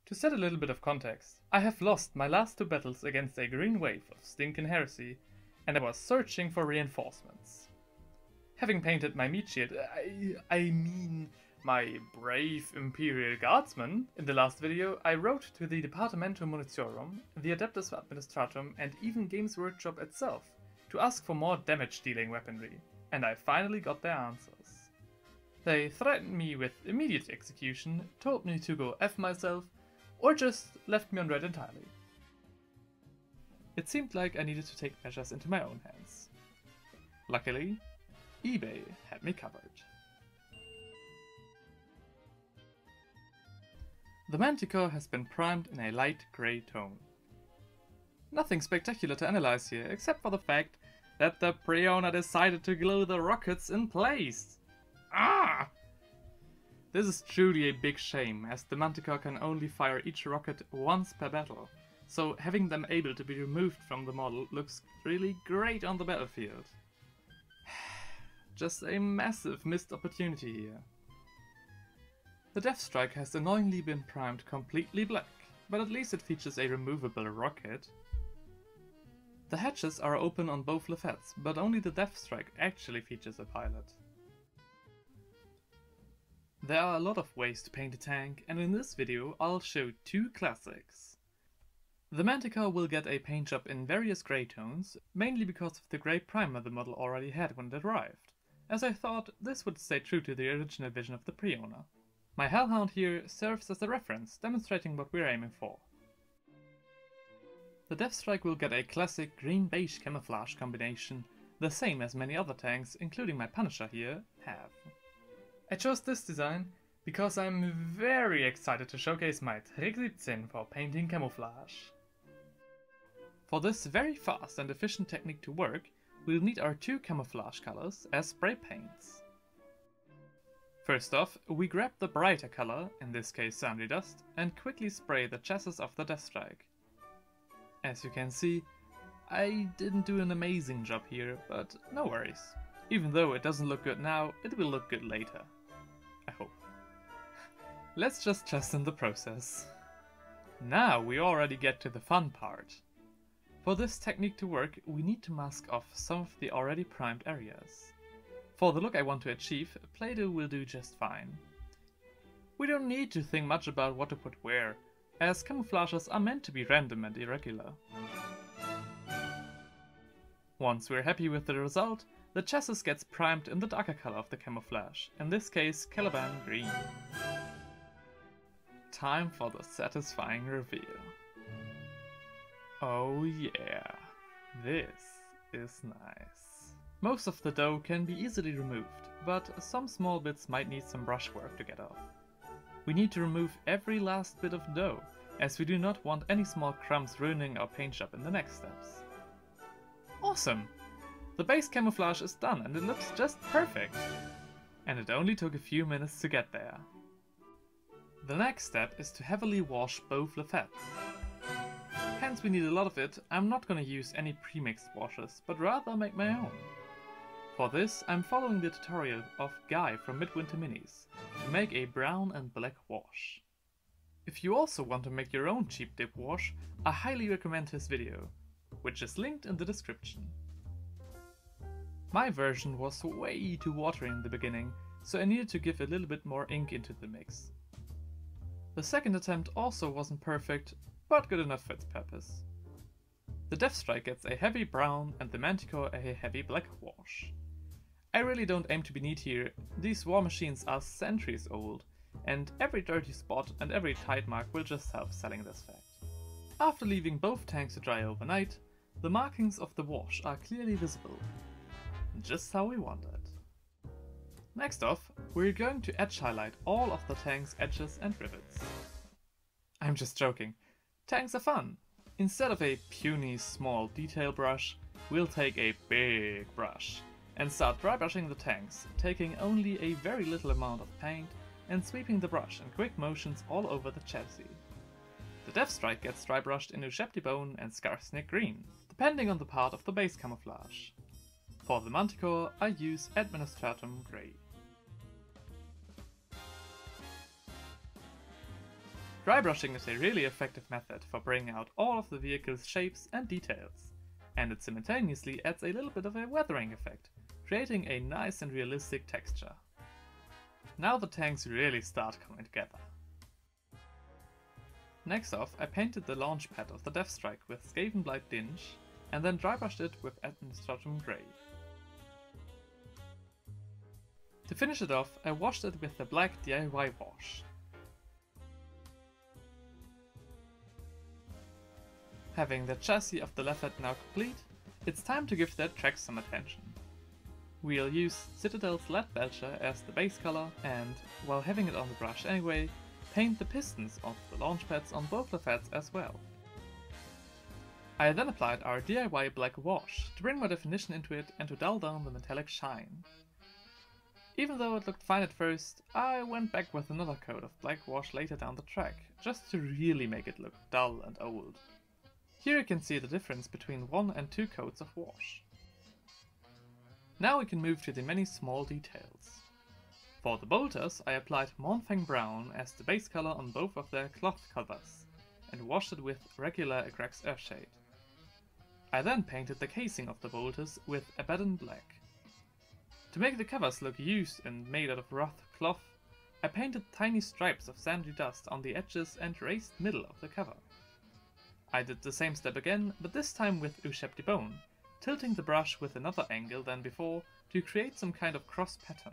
To set a little bit of context, I have lost my last two battles against a green wave of Stinkin' Heresy, and I was searching for reinforcements. Having painted my meat shield, I mean my brave Imperial Guardsman, in the last video, I wrote to the Departamento Munitiorum, the Adeptus Administratum and even Games Workshop itself to ask for more damage-dealing weaponry, and I finally got their answers. They threatened me with immediate execution, told me to go F myself, or just left me on red entirely. It seemed like I needed to take measures into my own hands. Luckily, eBay had me covered. The Manticore has been primed in a light grey tone. Nothing spectacular to analyze here, except for the fact that the Preona decided to glue the rockets in place. Ah! This is truly a big shame, as the Manticore can only fire each rocket once per battle, so having them able to be removed from the model looks really great on the battlefield. Just a massive missed opportunity here. The Deathstrike has annoyingly been primed completely black, but at least it features a removable rocket. The hatches are open on both Lafettes, but only the Deathstrike actually features a pilot. There are a lot of ways to paint a tank, and in this video I'll show two classics. The Manticore will get a paint job in various grey tones, mainly because of the grey primer the model already had when it arrived, as I thought this would stay true to the original vision of the Preona. My Hellhound here serves as a reference, demonstrating what we're aiming for. The Deathstrike will get a classic green-beige camouflage combination, the same as many other tanks, including my Punisher here, have. I chose this design because I'm very excited to showcase my Trick 17 for painting camouflage. For this very fast and efficient technique to work, we'll need our two camouflage colors as spray paints. First off, we grab the brighter color, in this case Sandy Dust, and quickly spray the chassis of the Deathstrike. As you can see, I didn't do an amazing job here, but no worries. Even though it doesn't look good now, it will look good later. I hope. Let's just trust in the process. Now we already get to the fun part. For this technique to work, we need to mask off some of the already primed areas. For the look I want to achieve, Play-Doh will do just fine. We don't need to think much about what to put where, as camouflages are meant to be random and irregular. Once we're happy with the result, the chassis gets primed in the darker color of the camouflage, in this case Caliban Green. Time for the satisfying reveal. Oh yeah, this is nice. Most of the dough can be easily removed, but some small bits might need some brushwork to get off. We need to remove every last bit of dough, as we do not want any small crumbs ruining our paint job in the next steps. Awesome! The base camouflage is done and it looks just perfect! And it only took a few minutes to get there. The next step is to heavily wash both Lafettes. Hence we need a lot of it. I'm not gonna use any pre-mixed washes, but rather make my own. For this, I'm following the tutorial of Guy from Midwinter Minis to make a brown and black wash. If you also want to make your own cheap dip wash, I highly recommend his video, which is linked in the description. My version was way too watery in the beginning, so I needed to give a little bit more ink into the mix. The second attempt also wasn't perfect, but good enough for its purpose. The Deathstrike gets a heavy brown and the Manticore a heavy black wash. I really don't aim to be neat here, these war machines are centuries old, and every dirty spot and every tide mark will just help selling this fact. After leaving both tanks to dry overnight, the markings of the wash are clearly visible, just how we want it. Next off, we're going to edge highlight all of the tank's edges and rivets. I'm just joking, tanks are fun! Instead of a puny small detail brush, we'll take a big brush and start dry brushing the tanks, taking only a very little amount of paint and sweeping the brush in quick motions all over the chassis. The Deathstrike gets dry brushed in Ushepti Bone and Skarsnik Green, depending on the part of the base camouflage. For the Manticore, I use Administratum Grey. Dry brushing is a really effective method for bringing out all of the vehicle's shapes and details, and it simultaneously adds a little bit of a weathering effect, creating a nice and realistic texture. Now the tanks really start coming together. Next off, I painted the launch pad of the Deathstrike with Skavenblight Dinge, and then dry brushed it with Administratum Grey. To finish it off, I washed it with the black DIY wash. Having the chassis of the Leopard now complete, it's time to give that track some attention. We'll use Citadel's Leadbelcher as the base color and, while having it on the brush anyway, paint the pistons of the launch pads on both Leopards as well. I then applied our DIY black wash to bring more definition into it and to dull down the metallic shine. Even though it looked fine at first, I went back with another coat of black wash later down the track, just to really make it look dull and old. Here you can see the difference between 1 and 2 coats of wash. Now we can move to the many small details. For the bolters, I applied Mournfang Brown as the base color on both of their cloth covers, and washed it with regular Agrax Earthshade. I then painted the casing of the bolters with Abaddon Black. To make the covers look used and made out of rough cloth, I painted tiny stripes of sandy dust on the edges and raised middle of the cover. I did the same step again, but this time with Usheb de Bone, tilting the brush with another angle than before to create some kind of cross pattern.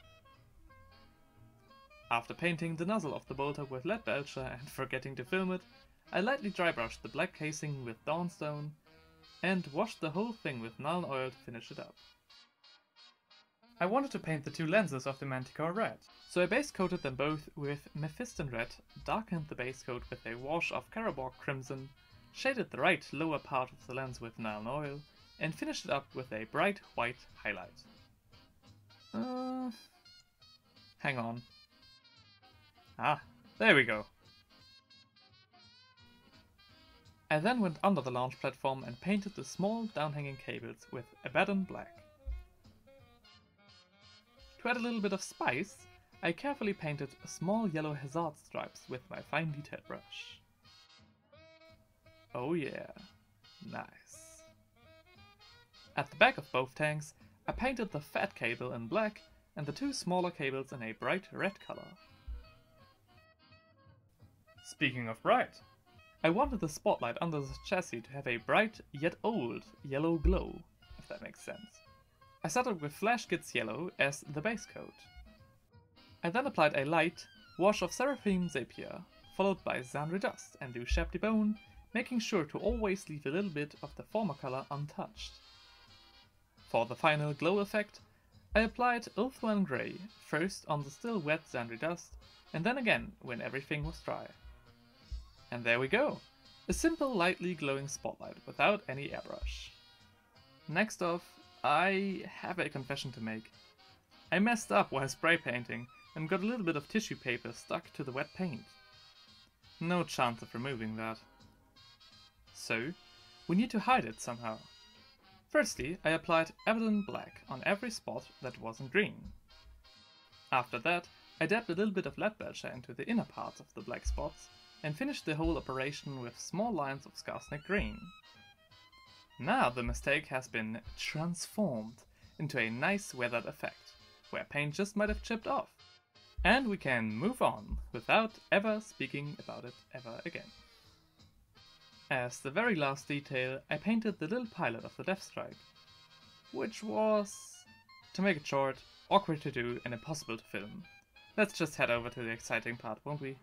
After painting the nozzle of the bolter with Leadbelcher and forgetting to film it, I lightly dry brushed the black casing with Dawnstone and washed the whole thing with Nuln Oil to finish it up. I wanted to paint the two lenses of the Manticore red, so I base coated them both with Mephiston Red, darkened the base coat with a wash of Karaborg Crimson, shaded the right lower part of the lens with Nuln Oil, and finished it up with a bright white highlight. Hang on. Ah, there we go. I then went under the launch platform and painted the small downhanging cables with Abaddon Black. To add a little bit of spice, I carefully painted small yellow hazard stripes with my fine detail brush. Oh yeah, nice. At the back of both tanks, I painted the fat cable in black and the two smaller cables in a bright red color. Speaking of bright, I wanted the spotlight under the chassis to have a bright yet old yellow glow, if that makes sense. I started with Flash Gitz Yellow as the base coat. I then applied a light wash of Seraphim Zapier, followed by Zandri Dust and Usheb de Bone, making sure to always leave a little bit of the former color untouched. For the final glow effect, I applied Ulthuan Grey, first on the still wet Zandri Dust, and then again when everything was dry. And there we go! A simple lightly glowing spotlight without any airbrush. Next off, I have a confession to make. I messed up while spray painting and got a little bit of tissue paper stuck to the wet paint. No chance of removing that. So, we need to hide it somehow. Firstly, I applied Abaddon Black on every spot that wasn't green. After that, I dabbed a little bit of Leadbelcher into the inner parts of the black spots and finished the whole operation with small lines of Skarsnik green. Now the mistake has been transformed into a nice weathered effect, where paint just might have chipped off. And we can move on without ever speaking about it ever again. As the very last detail, I painted the little pilot of the Deathstrike, which was, to make it short, awkward to do and impossible to film. Let's just head over to the exciting part, won't we?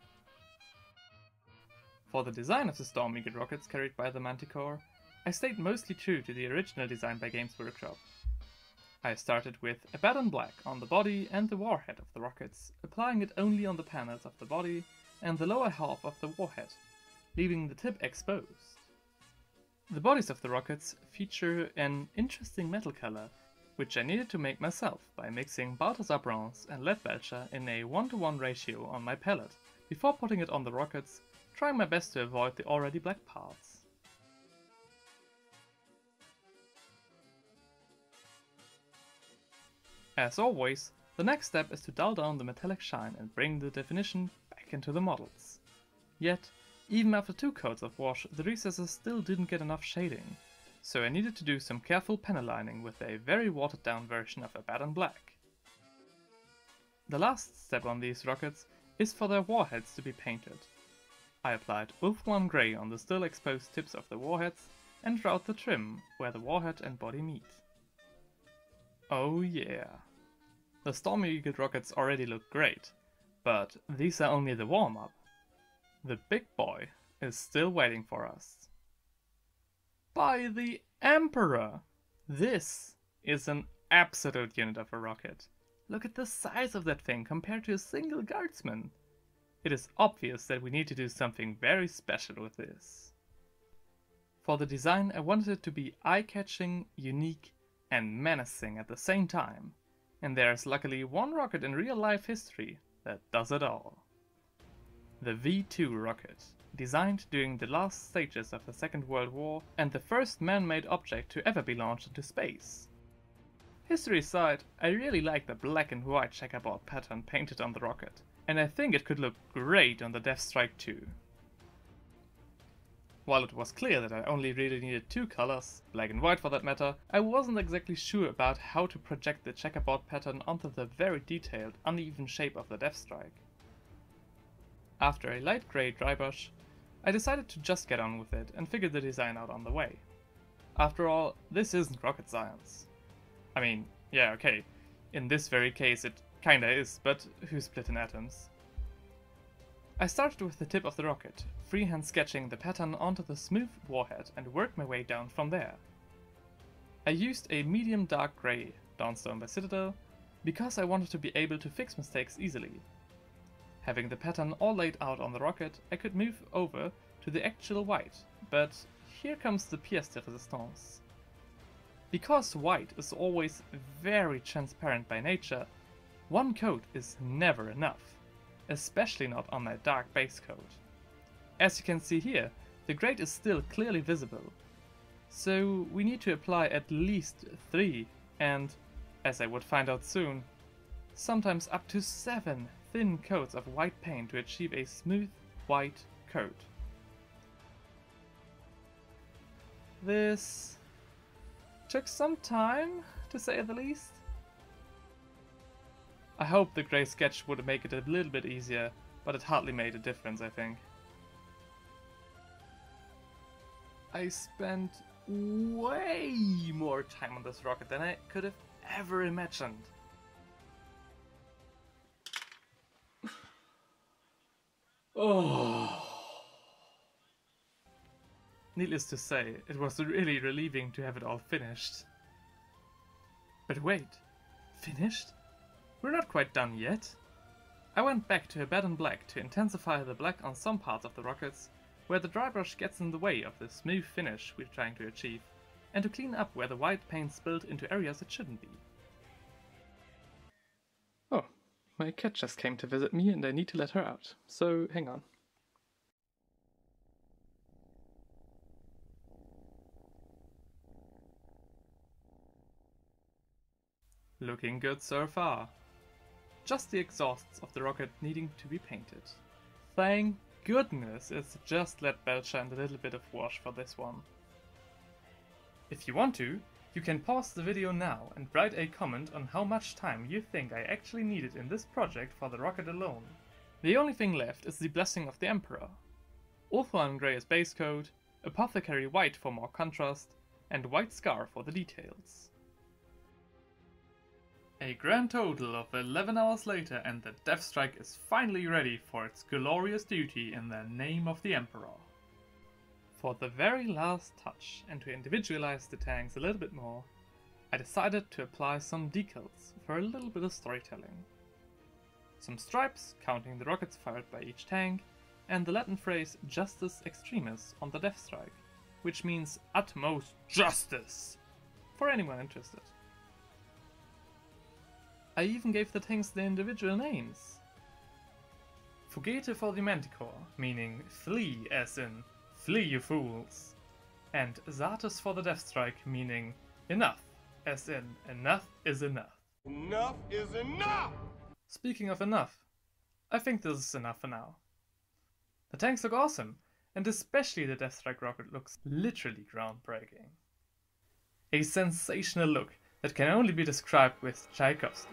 For the design of the Storm Eagle rockets carried by the Manticore, I stayed mostly true to the original design by Games Workshop. I started with Abaddon Black on the body and the warhead of the rockets, applying it only on the panels of the body and the lower half of the warhead, leaving the tip exposed. The bodies of the rockets feature an interesting metal color, which I needed to make myself by mixing Balthasar Bronze and Leadbelcher in a 1:1 ratio on my palette before putting it on the rockets, trying my best to avoid the already black parts. As always, the next step is to dull down the metallic shine and bring the definition back into the models. Yet, even after 2 coats of wash, the recesses still didn't get enough shading, so I needed to do some careful panel lining with a very watered down version of Abaddon Black. The last step on these rockets is for their warheads to be painted. I applied Ulthuan Grey on the still exposed tips of the warheads and throughout the trim where the warhead and body meet. Oh yeah! The Storm Eagle rockets already look great, but these are only the warm-up. The big boy is still waiting for us. By the Emperor! This is an absolute unit of a rocket. Look at the size of that thing compared to a single guardsman. It is obvious that we need to do something very special with this. For the design, I wanted it to be eye-catching, unique, and menacing at the same time. And there's luckily one rocket in real-life history that does it all. The V-2 rocket, designed during the last stages of the Second World War and the first man-made object to ever be launched into space. History aside, I really like the black and white checkerboard pattern painted on the rocket, and I think it could look great on the Death Strike too. While it was clear that I only really needed 2 colors, black and white for that matter, I wasn't exactly sure about how to project the checkerboard pattern onto the very detailed, uneven shape of the Death Strike. After a light grey dry brush, I decided to just get on with it and figure the design out on the way. After all, this isn't rocket science. I mean, yeah, okay, in this very case it kinda is, but who split in atoms? I started with the tip of the rocket, freehand sketching the pattern onto the smooth warhead and worked my way down from there. I used a medium dark grey, Dawnstone by Citadel, because I wanted to be able to fix mistakes easily. Having the pattern all laid out on the rocket, I could move over to the actual white, but here comes the pièce de résistance. Because white is always very transparent by nature, one coat is never enough, especially not on my dark base coat. As you can see here, the grade is still clearly visible, so we need to apply at least 3 and, as I would find out soon, sometimes up to 7 thin coats of white paint to achieve a smooth white coat. This took some time, to say the least. I hoped the grey sketch would make it a little bit easier, but it hardly made a difference, I think. I spent way more time on this rocket than I could have ever imagined. Oh. Needless to say, it was really relieving to have it all finished. But wait, finished? We're not quite done yet. I went back to Abaddon Black to intensify the black on some parts of the rockets, where the dry brush gets in the way of the smooth finish we're trying to achieve, and to clean up where the white paint spilled into areas it shouldn't be. Oh, my cat just came to visit me and I need to let her out, so hang on. Looking good so far. Just the exhausts of the rocket needing to be painted. Thank goodness it's just let Belcher and a little bit of wash for this one. If you want to, you can pause the video now and write a comment on how much time you think I actually needed in this project for the rocket alone. The only thing left is the Blessing of the Emperor. Ulthuan Grey as base coat, Apothecary White for more contrast, and White Scar for the details. A grand total of 11 hours later and the Death Strike is finally ready for its glorious duty in the name of the Emperor. For the very last touch, and to individualize the tanks a little bit more, I decided to apply some decals for a little bit of storytelling. Some stripes counting the rockets fired by each tank, and the Latin phrase Justus Extremis on the Death Strike, which means utmost justice, for anyone interested. I even gave the tanks their individual names. Fugete for the Manticore, meaning flee as in flee you fools, and Zartus for the Death Strike, meaning enough, as in enough is enough. Enough is enough! Speaking of enough, I think this is enough for now. The tanks look awesome, and especially the Deathstrike rocket looks literally groundbreaking. A sensational look that can only be described with Tchaikovsky.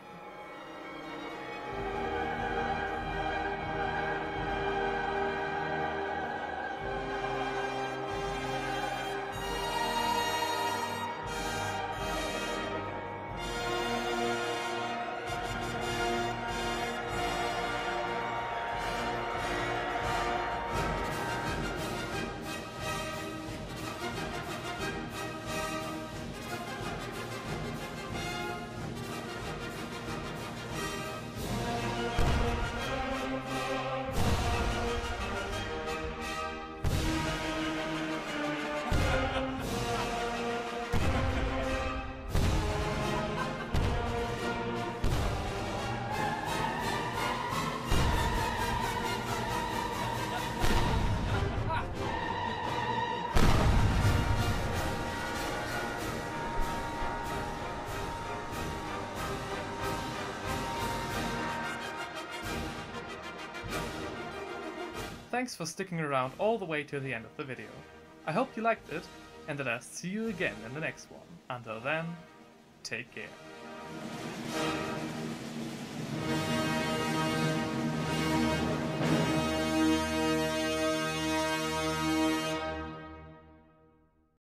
Thanks for sticking around all the way to the end of the video. I hope you liked it, and that I'll see you again in the next one. Until then, take care.